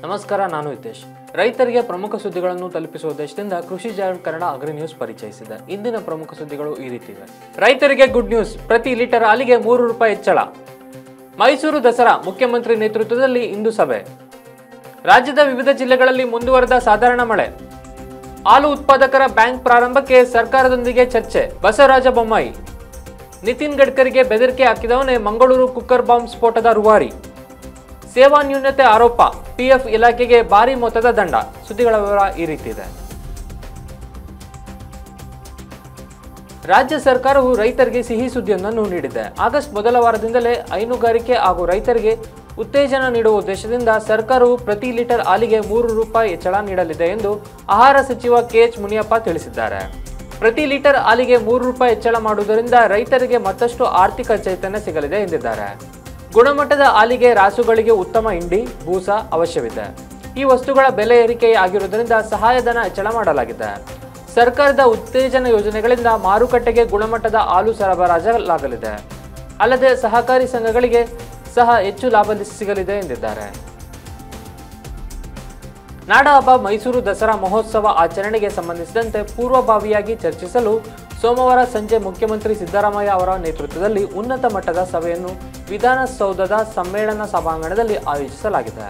ನಮಸ್ಕಾರ, ನಾನು ಹಿತೇಶ್. ರೈತರಿಗೆ ಪ್ರಮುಖ ಸುದ್ದಿಗಳನ್ನು ತಲುಪಿಸುವ ಉದ್ದೇಶದಿಂದ ಕೃಷಿ ಜಾಗರಣ ಕನ್ನಡ ಅಗ್ರಿ ನ್ಯೂಸ್ ಪರಿಚಯಿಸಿದೆ. ಇಂದಿನ ಪ್ರಮುಖ ಸುದ್ದಿಗಳು ಈ ರೀತಿ ಇವೆ. ರೈತರಿಗೆ ಗುಡ್ ನ್ಯೂಸ್, ಪ್ರತಿ ಲೀಟರ್ ಹಾಲಿಗೆ ₹3 ಹೆಚ್ಚಳ. ಮೈಸೂರು ದಸರಾ, ಮುಖ್ಯಮಂತ್ರಿ ನೇತೃತ್ವದಲ್ಲಿ ಇಂದು ಸಭೆ. ರಾಜ್ಯದ ವಿವಿಧ ಜಿಲ್ಲೆಗಳಲ್ಲಿ ಮುಂದುವರೆದ ಸಾಧಾರಣ ಮಳೆ. ಹಾಲು ಉತ್ಪಾದಕರ ಬ್ಯಾಂಕ್ ಪ್ರಾರಂಭಕ್ಕೆ ಸರ್ಕಾರದೊಂದಿಗೆ ಚರ್ಚೆ. ಬಸವರಾಜ ಬೊಮ್ಮಾಯಿ. ನಿತಿನ್ ಗಡ್ಕರಿಗೆ ಬೆದರಿಕೆ ಹಾಕಿದವನೇ ಮಂಗಳೂರು ಕುಕ್ಕರ್ ಬಾಂಬ್ ಸ್ಫೋಟದ ರೂವಾರಿ. ಸೇವಾ ನ್ಯೂನತೆ ಆರೋಪ, ಪಿಎಫ್ ಇಲಾಖೆಗೆ ಭಾರಿ ಮೊತ್ತದ ದಂಡ. ಸುದ್ದಿಗಳ ವಿವರ ಈ ರೀತಿ ಇದೆ. ರಾಜ್ಯ ಸರ್ಕಾರವು ರೈತರಿಗೆ ಸಿಹಿ ಸುದ್ದಿಯೊಂದನ್ನು ನೀಡಿದೆ. ಆಗಸ್ಟ್ ಮೊದಲ ವಾರದಿಂದಲೇ ಹೈನುಗಾರಿಕೆ ಹಾಗೂ ರೈತರಿಗೆ ಉತ್ತೇಜನ ನೀಡುವ ಉದ್ದೇಶದಿಂದ ಸರ್ಕಾರವು ಪ್ರತಿ ಲೀಟರ್ ಹಾಲಿಗೆ ₹3 ಹೆಚ್ಚಳ ನೀಡಲಿದೆ ಎಂದು ಆಹಾರ ಸಚಿವ ಕೆಎಚ್ ಮುನಿಯಪ್ಪ ತಿಳಿಸಿದ್ದಾರೆ. ಪ್ರತಿ ಲೀಟರ್ ಹಾಲಿಗೆ ₹3 ಹೆಚ್ಚಳ ಮಾಡುವುದರಿಂದ ರೈತರಿಗೆ ಮತ್ತಷ್ಟು ಆರ್ಥಿಕ ಚೈತನ್ಯ ಸಿಗಲಿದೆ ಎಂದಿದ್ದಾರೆ. ಗುಣಮಟ್ಟದ ಹಾಲಿಗೆ ರಾಸುಗಳಿಗೆ ಉತ್ತಮ ಹಿಂಡಿ, ಬೂಸ ಅವಶ್ಯವಿದೆ. ಈ ವಸ್ತುಗಳ ಬೆಲೆ ಏರಿಕೆಯಾಗಿರುವುದರಿಂದ ಸಹಾಯಧನ ಹೆಚ್ಚಳ ಮಾಡಲಾಗಿದೆ. ಸರ್ಕಾರದ ಉತ್ತೇಜನ ಯೋಜನೆಗಳಿಂದ ಮಾರುಕಟ್ಟೆಗೆ ಗುಣಮಟ್ಟದ ಹಾಲು ಸರಬರಾಜಾಗಲಿದೆ. ಅಲ್ಲದೆ ಸಹಕಾರಿ ಸಂಘಗಳಿಗೆ ಸಹ ಹೆಚ್ಚು ಲಾಭ ಸಿಗಲಿದೆ ಎಂದಿದ್ದಾರೆ. ನಾಡಹಬ್ಬ ಮೈಸೂರು ದಸರಾ ಮಹೋತ್ಸವ ಆಚರಣೆಗೆ ಸಂಬಂಧಿಸಿದಂತೆ ಪೂರ್ವಭಾವಿಯಾಗಿ ಚರ್ಚಿಸಲು ಸೋಮವಾರ ಸಂಜೆ ಮುಖ್ಯಮಂತ್ರಿ ಸಿದ್ದರಾಮಯ್ಯ ಅವರ ನೇತೃತ್ವದಲ್ಲಿ ಉನ್ನತ ಮಟ್ಟದ ಸಭೆಯನ್ನು ವಿಧಾನಸೌಧದ ಸಮ್ಮೇಳನ ಸಭಾಂಗಣದಲ್ಲಿ ಆಯೋಜಿಸಲಾಗಿದೆ.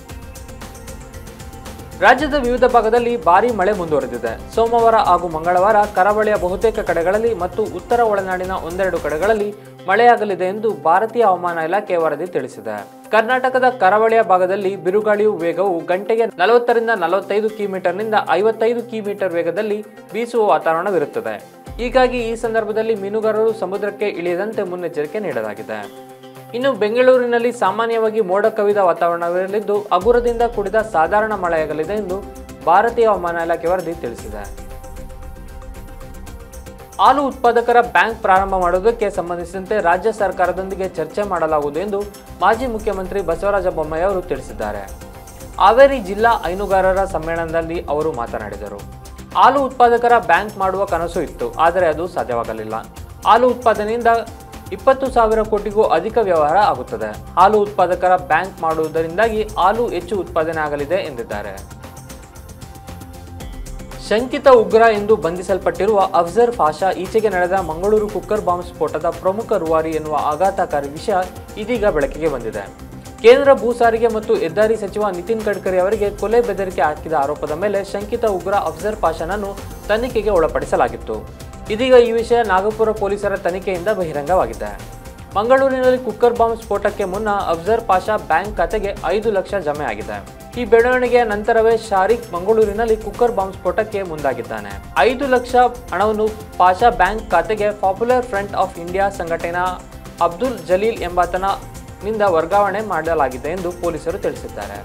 ರಾಜ್ಯದ ವಿವಿಧ ಭಾಗದಲ್ಲಿ ಭಾರೀ ಮಳೆ ಮುಂದುವರೆದಿದೆ. ಸೋಮವಾರ ಹಾಗೂ ಮಂಗಳವಾರ ಕರಾವಳಿಯ ಬಹುತೇಕ ಕಡೆಗಳಲ್ಲಿ ಮತ್ತು ಉತ್ತರ ಒಳನಾಡಿನ ಒಂದೆರಡು ಕಡೆಗಳಲ್ಲಿ ಮಳೆಯಾಗಲಿದೆ ಎಂದು ಭಾರತೀಯ ಹವಾಮಾನ ಇಲಾಖೆ ವರದಿ ತಿಳಿಸಿದೆ. ಕರ್ನಾಟಕದ ಕರಾವಳಿಯ ಭಾಗದಲ್ಲಿ ಬಿರುಗಾಳಿಯು ವೇಗವು ಗಂಟೆಗೆ 40ರಿಂದ 45 ಕಿಮೀನಿಂದ 55 ಕಿಮೀ ವೇಗದಲ್ಲಿ ಬೀಸುವ ವಾತಾವರಣವಿರುತ್ತದೆ. ಹೀಗಾಗಿ ಈ ಸಂದರ್ಭದಲ್ಲಿ ಮೀನುಗಾರರು ಸಮುದ್ರಕ್ಕೆ ಇಳಿಯದಂತೆ ಮುನ್ನೆಚ್ಚರಿಕೆ ನೀಡಲಾಗಿದೆ. ಇನ್ನು ಬೆಂಗಳೂರಿನಲ್ಲಿ ಸಾಮಾನ್ಯವಾಗಿ ಮೋಡ ಕವಿದ ವಾತಾವರಣವಿರಲಿದ್ದು ಹಗುರದಿಂದ ಕೂಡಿದ ಸಾಧಾರಣ ಮಳೆಯಾಗಲಿದೆ ಎಂದು ಭಾರತೀಯ ಹವಾಮಾನ ಇಲಾಖೆ ವರದಿ ತಿಳಿಸಿದೆ. ಹಾಲು ಉತ್ಪಾದಕರ ಬ್ಯಾಂಕ್ ಪ್ರಾರಂಭ ಮಾಡುವುದಕ್ಕೆ ಸಂಬಂಧಿಸಿದಂತೆ ರಾಜ್ಯ ಸರ್ಕಾರದೊಂದಿಗೆ ಚರ್ಚೆ ಮಾಡಲಾಗುವುದು ಎಂದು ಮಾಜಿ ಮುಖ್ಯಮಂತ್ರಿ ಬಸವರಾಜ ಬೊಮ್ಮಾಯಿ ಅವರು ತಿಳಿಸಿದ್ದಾರೆ. ಹಾವೇರಿ ಜಿಲ್ಲಾ ಹೈನುಗಾರರ ಸಮ್ಮೇಳನದಲ್ಲಿ ಅವರು ಮಾತನಾಡಿದರು. ಹಾಲು ಉತ್ಪಾದಕರ ಬ್ಯಾಂಕ್ ಮಾಡುವ ಕನಸು ಇತ್ತು, ಆದರೆ ಅದು ಸಾಧ್ಯವಾಗಲಿಲ್ಲ. ಹಾಲು ಉತ್ಪಾದನೆಯಿಂದ 20,000 ಕೋಟಿಗೂ ಅಧಿಕ ವ್ಯವಹಾರ ಆಗುತ್ತದೆ. ಹಾಲು ಉತ್ಪಾದಕರ ಬ್ಯಾಂಕ್ ಮಾಡುವುದರಿಂದಾಗಿ ಹಾಲು ಹೆಚ್ಚು ಉತ್ಪಾದನೆ ಆಗಲಿದೆ ಎಂದಿದ್ದಾರೆ. ಶಂಕಿತ ಉಗ್ರ ಎಂದು ಬಂಧಿಸಲ್ಪಟ್ಟಿರುವ ಅಫ್ಜರ್ ಪಾಷಾ ಈಚೆಗೆ ನಡೆದ ಮಂಗಳೂರು ಕುಕ್ಕರ್ ಬಾಂಬ್ ಸ್ಫೋಟದ ಪ್ರಮುಖ ರೂವಾರಿ ಎನ್ನುವ ಆಘಾತಕಾರಿ ವಿಷಯ ಇದೀಗ ಬೆಳಕಿಗೆ ಬಂದಿದೆ. ಕೇಂದ್ರ ಭೂ ಸಾರಿಗೆ ಮತ್ತು ಹೆದ್ದಾರಿ ಸಚಿವ ನಿತಿನ್ ಗಡ್ಕರಿ ಅವರಿಗೆ ಕೊಲೆ ಬೆದರಿಕೆ ಹಾಕಿದ ಆರೋಪದ ಮೇಲೆ ಶಂಕಿತ ಉಗ್ರ ಅಫ್ಜರ್ ಪಾಷಾನನ್ನು ತನಿಖೆಗೆ ಒಳಪಡಿಸಲಾಗಿತ್ತು. ಇದೀಗ ಈ ವಿಷಯ ನಾಗಪುರ ಪೊಲೀಸರ ತನಿಖೆಯಿಂದ ಬಹಿರಂಗವಾಗಿದೆ. ಮಂಗಳೂರಿನಲ್ಲಿ ಕುಕ್ಕರ್ ಬಾಂಬ್ ಸ್ಫೋಟಕ್ಕೆ ಮುನ್ನ ಅಫ್ಜರ್ ಪಾಷಾ ಬ್ಯಾಂಕ್ ಖಾತೆಗೆ 5 ಲಕ್ಷ ಜಮೆ ಆಗಿದೆ. ಈ ಬೆಳವಣಿಗೆಯ ನಂತರವೇ ಶಾರಿಕ್ ಮಂಗಳೂರಿನಲ್ಲಿ ಕುಕ್ಕರ್ ಬಾಂಬ್ ಸ್ಫೋಟಕ್ಕೆ ಮುಂದಾಗಿದ್ದಾನೆ. 5 ಲಕ್ಷ ಹಣವನ್ನು ಪಾಷಾ ಬ್ಯಾಂಕ್ ಖಾತೆಗೆ ಪಾಪ್ಯುಲರ್ ಫ್ರಂಟ್ ಆಫ್ ಇಂಡಿಯಾ ಸಂಘಟನೆಯ ಅಬ್ದುಲ್ ಜಲೀಲ್ ಎಂಬಾತನಿಂದ ವರ್ಗಾವಣೆ ಮಾಡಲಾಗಿದೆ ಎಂದು ಪೊಲೀಸರು ತಿಳಿಸಿದ್ದಾರೆ.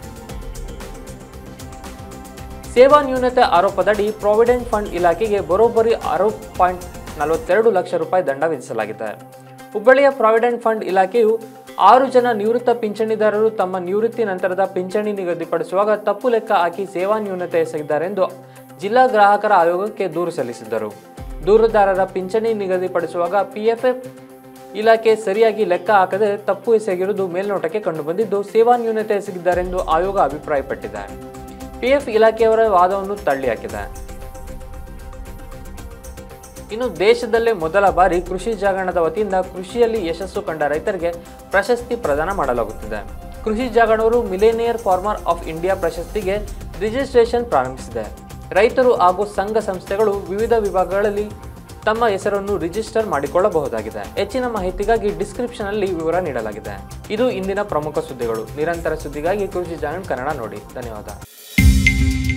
ಸೇವಾ ನ್ಯೂನತೆ ಆರೋಪದಡಿ ಪ್ರಾವಿಡೆಂಟ್ ಫಂಡ್ ಇಲಾಖೆಗೆ ಬರೋಬ್ಬರಿ ₹6.42 ಲಕ್ಷ ದಂಡ ವಿಧಿಸಲಾಗಿದೆ. ಹುಬ್ಬಳ್ಳಿಯ ಪ್ರಾವಿಡೆಂಟ್ ಫಂಡ್ ಇಲಾಖೆಯು 6 ಜನ ನಿವೃತ್ತ ಪಿಂಚಣಿದಾರರು ತಮ್ಮ ನಿವೃತ್ತಿ ನಂತರದ ಪಿಂಚಣಿ ನಿಗದಿಪಡಿಸುವಾಗ ತಪ್ಪು ಲೆಕ್ಕ ಹಾಕಿ ಸೇವಾ ನ್ಯೂನತೆ ಎಸಗಿದ್ದಾರೆಂದು ಜಿಲ್ಲಾ ಗ್ರಾಹಕರ ಆಯೋಗಕ್ಕೆ ದೂರು ಸಲ್ಲಿಸಿದ್ದರು. ದೂರುದಾರರ ಪಿಂಚಣಿ ನಿಗದಿಪಡಿಸುವಾಗ ಪಿಎಫ್ಎಫ್ ಇಲಾಖೆ ಸರಿಯಾಗಿ ಲೆಕ್ಕ ಹಾಕದೆ ತಪ್ಪು ಎಸಗಿರುವುದು ಮೇಲ್ನೋಟಕ್ಕೆ ಕಂಡುಬಂದಿದ್ದು ಸೇವಾ ನ್ಯೂನತೆ ಎಸಗಿದ್ದಾರೆಂದು ಆಯೋಗ ಅಭಿಪ್ರಾಯಪಟ್ಟಿದೆ. ಪಿಎಫ್ ಇಲಾಖೆಯವರ ವಾದವನ್ನು ತಳ್ಳಿಹಾಕಿದೆ. ಇನ್ನು ದೇಶದಲ್ಲೇ ಮೊದಲ ಬಾರಿ ಕೃಷಿ ಜಾಗರಣದ ವತಿಯಿಂದ ಕೃಷಿಯಲ್ಲಿ ಯಶಸ್ಸು ಕಂಡ ರೈತರಿಗೆ ಪ್ರಶಸ್ತಿ ಪ್ರದಾನ ಮಾಡಲಾಗುತ್ತಿದೆ. ಕೃಷಿ ಜಾಗರಣರು ಮಿಲೇನಿಯರ್ ಫಾರ್ಮರ್ ಆಫ್ ಇಂಡಿಯಾ ಪ್ರಶಸ್ತಿಗೆ ರಿಜಿಸ್ಟ್ರೇಷನ್ ಪ್ರಾರಂಭಿಸಿದೆ. ರೈತರು ಹಾಗೂ ಸಂಘ ಸಂಸ್ಥೆಗಳು ವಿವಿಧ ವಿಭಾಗಗಳಲ್ಲಿ ತಮ್ಮ ಹೆಸರನ್ನು ರಿಜಿಸ್ಟರ್ ಮಾಡಿಕೊಳ್ಳಬಹುದಾಗಿದೆ. ಹೆಚ್ಚಿನ ಮಾಹಿತಿಗಾಗಿ ಡಿಸ್ಕ್ರಿಪ್ಷನ್ ಅಲ್ಲಿ ವಿವರ ನೀಡಲಾಗಿದೆ. ಇದು ಇಂದಿನ ಪ್ರಮುಖ ಸುದ್ದಿಗಳು. ನಿರಂತರ ಸುದ್ದಿಗಾಗಿ ಕೃಷಿ ಜಾಗರಣ ಕನ್ನಡ ನೋಡಿ. ಧನ್ಯವಾದ.